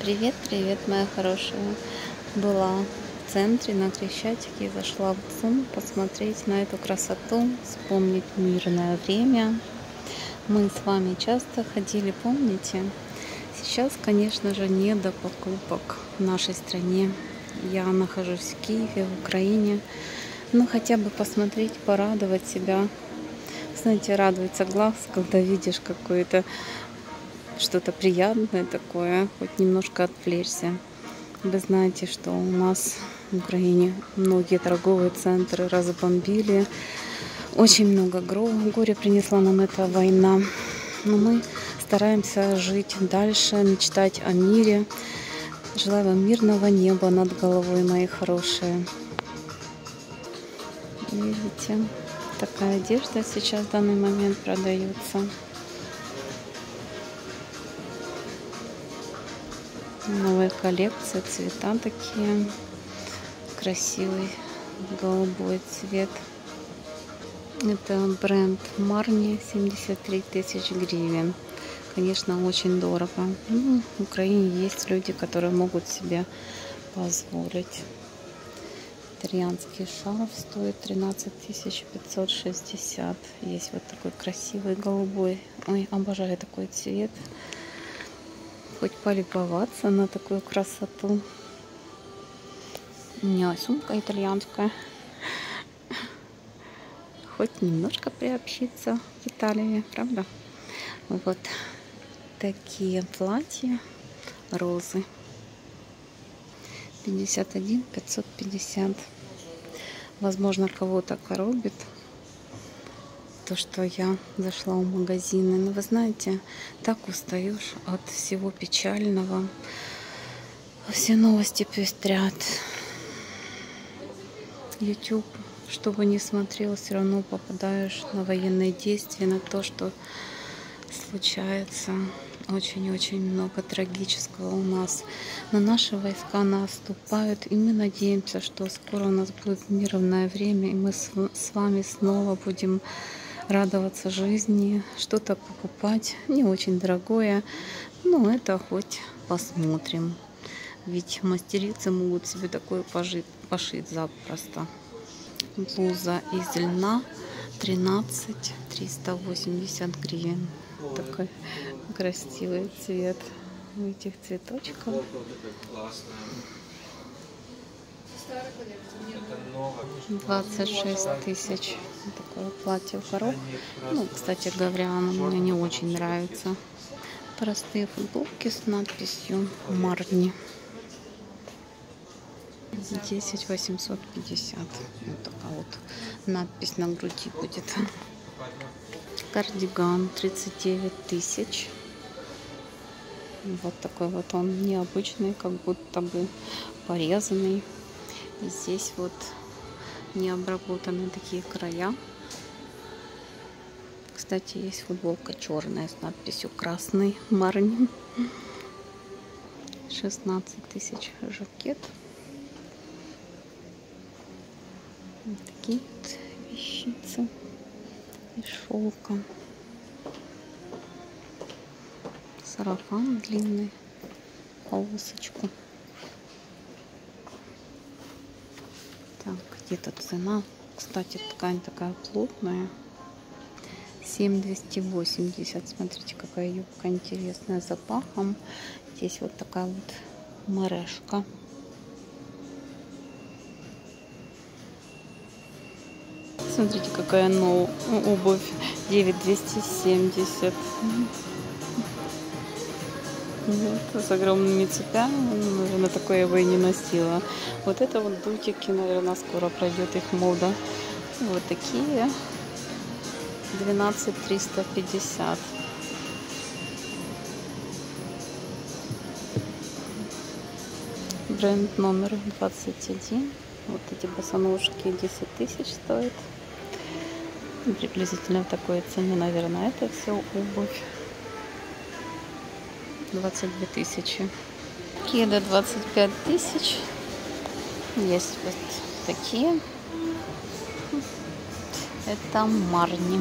Привет, привет, моя хорошая. Была в центре на Крещатике и зашла в ЦУМ посмотреть на эту красоту, вспомнить мирное время. Мы с вами часто ходили, помните? Сейчас, конечно же, не до покупок в нашей стране. Я нахожусь в Киеве, в Украине. Но хотя бы посмотреть, порадовать себя. Знаете, радуется глаз, когда видишь какое-то что-то приятное такое, хоть немножко отвлечься. Вы знаете, что у нас в Украине многие торговые центры разбомбили. Очень много горя принесла нам эта война. Но мы стараемся жить дальше, мечтать о мире. Желаю вам мирного неба над головой, мои хорошие. Видите, такая одежда сейчас в данный момент продается. Новая коллекция, цвета такие, красивый голубой цвет. Это бренд Марни, 73 тысяч гривен. Конечно, очень дорого. В Украине есть люди, которые могут себе позволить. Итальянский шарф стоит 13 560. Есть вот такой красивый голубой. Ой, обожаю такой цвет. Хоть полюбоваться на такую красоту. У меня сумка итальянская. Хоть немножко приобщиться в Италии, правда? Вот такие платья, розы. 51 550. Возможно, кого-то коробит то, что я зашла в магазины. Но вы знаете, так устаешь от всего печального. Все новости пестрят. YouTube, что бы ни смотрел, все равно попадаешь на военные действия, на то, что случается. Очень-очень много трагического у нас. Но наши войска наступают, и мы надеемся, что скоро у нас будет мирное время, и мы с вами снова будем радоваться жизни, что-то покупать, не очень дорогое, но это хоть посмотрим. Ведь мастерицы могут себе такое пошить запросто. Блуза из льна 13 380 гривен. Такой красивый цвет этих цветочков. 26 тысяч. Такое платье в горох. Ну, кстати говоря, оно мне не очень нравится. Простые футболки с надписью Марни. 10 850. Вот такая вот надпись на груди будет. Кардиган 39 тысяч. Вот такой вот он необычный, как будто бы порезанный. И здесь вот не обработаны такие края. Кстати, есть футболка черная с надписью красный Марни. 16 тысяч жакет. Вот такие вот вещицы из шелка. Сарафан длинный, полосочку. Так, где-то цена. Кстати, ткань такая плотная. 7280. Смотрите, какая юбка интересная, с запахом. Здесь вот такая вот мережка. Смотрите, какая обувь. 9270. Вот, с огромными цепями. Наверное, такое я бы и не носила. Вот это вот дутики, наверное, скоро пройдет их мода. Вот такие. 12 350. Бренд номер 21. Вот эти босоножки 10 тысяч стоят. Приблизительно в такой цене, наверное, это все обувь. 22 тысячи. Кеды 25 тысяч. Есть вот такие. Это Марни.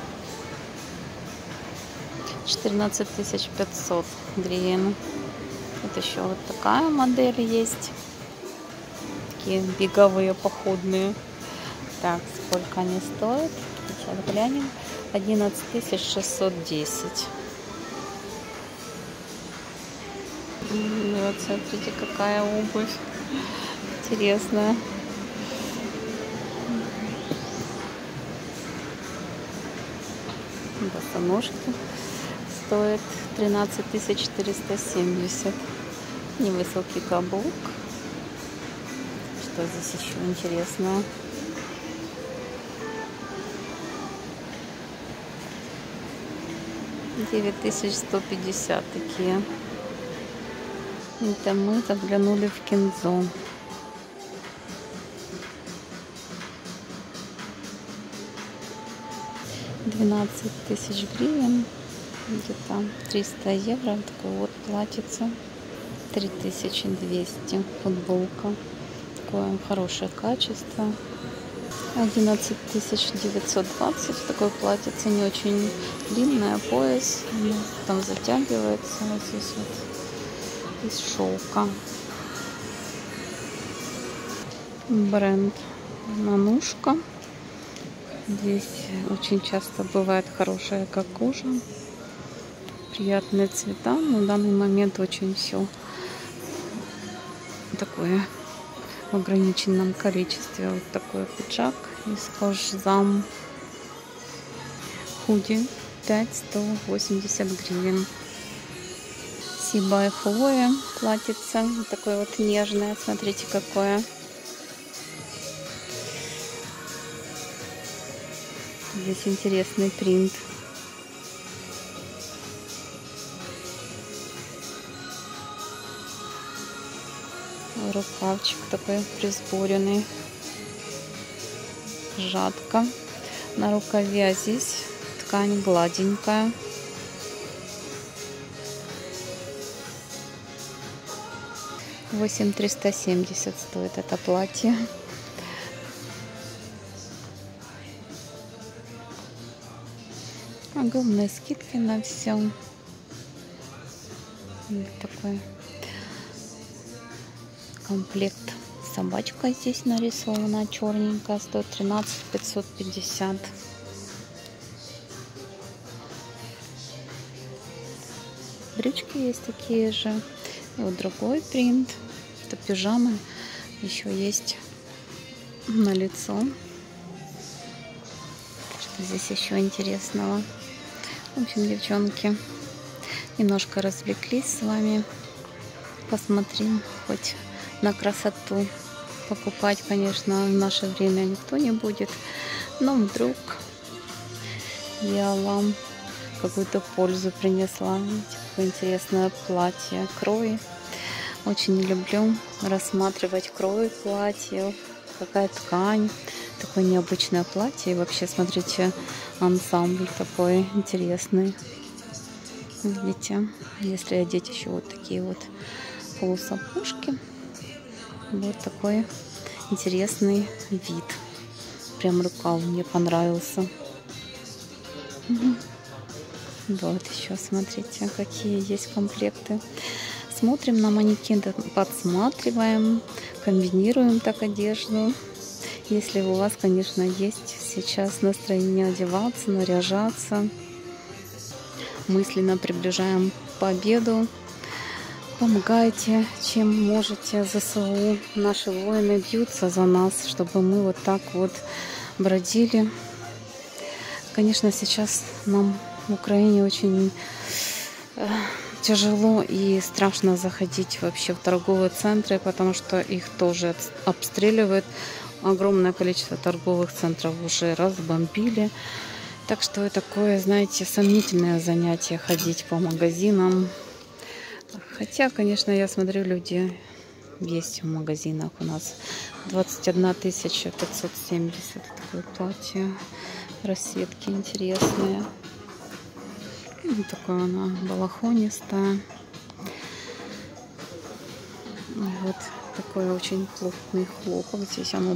14 500 гривен. Вот еще вот такая модель есть. Такие беговые, походные. Так, сколько они стоят? Сейчас глянем. 11 610. Вот смотрите, какая обувь интересная. Босоножки стоят 13 470. Невысокий каблук. Что здесь еще интересного? $9150 такие. Это мы заглянули в Кинзо. $12 000 гривен, где-то 300 евро. Такое вот платьице. 3200 футболка. Такое хорошее качество. 11 920. Такое платьице, не очень длинное, пояс. Там затягивается вот здесь вот из шелка. Бренд Манушка. Здесь очень часто бывает хорошая кожа, приятные цвета. Но в данный момент очень все такое в ограниченном количестве. Вот такой пиджак из кожзам. Худи 5180 гривен. Сиба и Хлоя платьице. Такое вот нежное. Смотрите, какое. Здесь интересный принт. Рукавчик такой присборенный. Жатка. На рукаве здесь ткань гладенькая. $8370 стоит это платье. Огромные скидки на все. Вот такой комплект. Собачка здесь нарисована черненькая, стоит 13 550. Брючки есть такие же. И вот другой принт. Это пижамы. Еще есть на лицо. Что здесь еще интересного? В общем, девчонки, немножко развлеклись с вами. Посмотрим хоть на красоту. Покупать, конечно, в наше время никто не будет. Но вдруг я вам какую-то пользу принесла. Видите, какое интересное платье. Крой. Очень люблю рассматривать крой платьев. Какая ткань. Такое необычное платье. И вообще, смотрите, ансамбль такой интересный. Видите, если одеть еще вот такие вот полусапожки, вот такой интересный вид. Прям рукав мне понравился. Вот еще, смотрите, какие есть комплекты. Смотрим на манекен, подсматриваем, комбинируем так одежду. Если у вас, конечно, есть сейчас настроение одеваться, наряжаться, мысленно приближаем победу. Помогайте, чем можете. ЗСУ, наши воины бьются за нас, чтобы мы вот так вот бродили. Конечно, сейчас нам в Украине очень тяжело и страшно заходить вообще в торговые центры, потому что их тоже обстреливают. Огромное количество торговых центров уже разбомбили. Так что это такое, знаете, сомнительное занятие ходить по магазинам. Хотя, конечно, я смотрю, люди есть в магазинах. У нас 21 570 такое платье. Расцветки интересные. Вот такое она балахонистая. Вот такой очень плотный хлопок. Здесь оно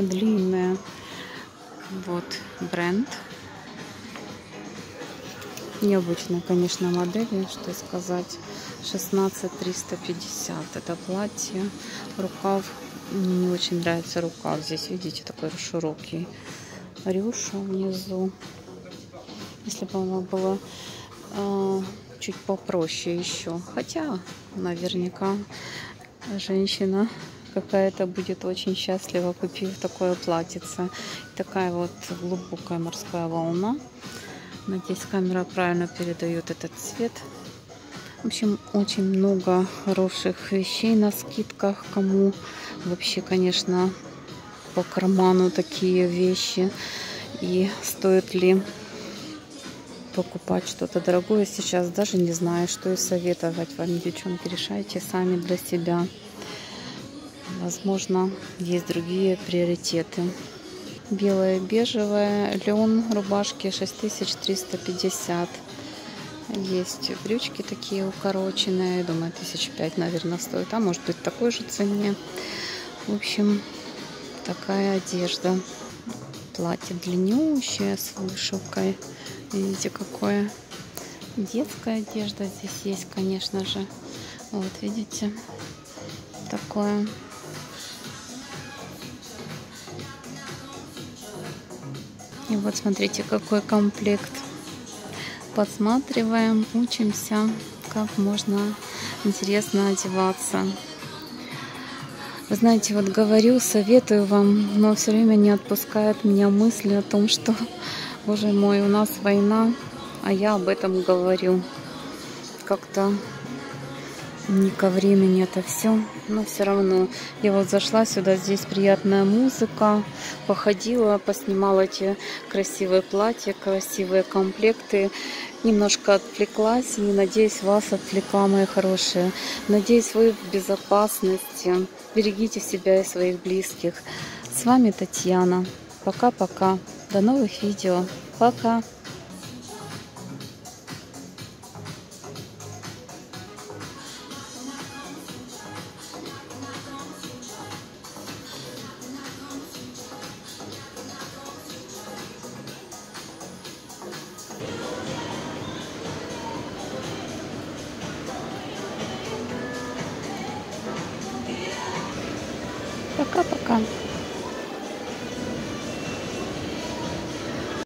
длинное. Вот бренд. Необычная, конечно, модель, что сказать. 16 350 это платье. Рукав. Мне не очень нравится рукав. Здесь, видите, такой широкий рюша внизу. Если бы оно было чуть попроще еще. Хотя, наверняка, женщина какая-то будет очень счастлива, купив такое платьице. Такая вот глубокая морская волна. Надеюсь, камера правильно передает этот цвет. В общем, очень много хороших вещей на скидках. Кому вообще, конечно, по карману такие вещи. И стоит ли покупать что-то дорогое сейчас, даже не знаю, что и советовать вам, девчонки. Решайте сами для себя. Возможно, есть другие приоритеты. Белая, бежевая, лен, рубашки 6350. Есть брючки такие укороченные, думаю, 1005, наверное, стоит. А может быть, в такой же цене. В общем, такая одежда. Платье длиннющее, с вышивкой. Видите, какое. Детская одежда здесь есть, конечно же. Вот, видите, такое. И вот смотрите, какой комплект. Подсматриваем, учимся, как можно интересно одеваться. Вы знаете, вот говорю, советую вам, но все время не отпускает меня мысли о том, что, боже мой, у нас война, а я об этом говорю. Как-то не ко времени это все, но все равно. Я вот зашла сюда, здесь приятная музыка, походила, поснимала эти красивые платья, красивые комплекты, немножко отвлеклась и, надеюсь, вас отвлекла, мои хорошие. Надеюсь, вы в безопасности, берегите себя и своих близких. С вами Татьяна. Пока-пока. До новых видео. Пока. Пока-пока.